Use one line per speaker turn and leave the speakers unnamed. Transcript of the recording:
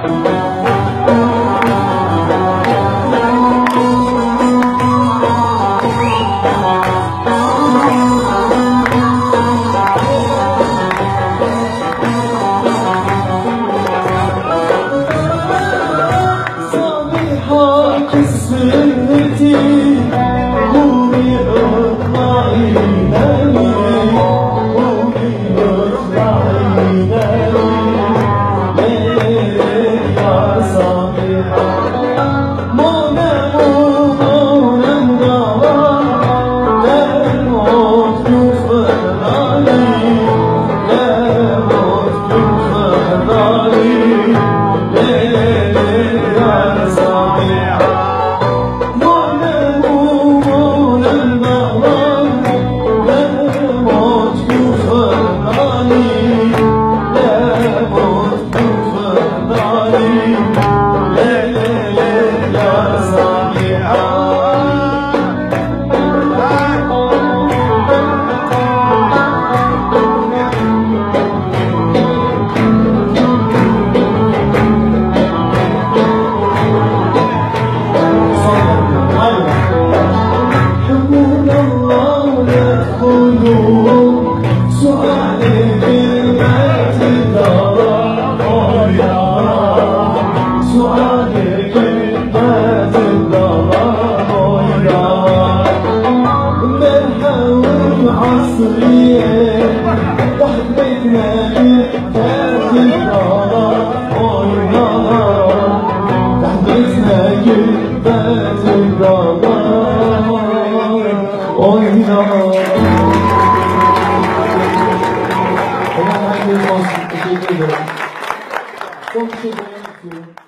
قسمتي قومي اطلعي نامي قومي اطلعي نامي ليل يا صبيحة منى منى مضوى لا الموت يفضلي لا الموت يفضلي ليل يا صبيحة تحت بيتنا كتاب النار تحت بيتنا كتاب النار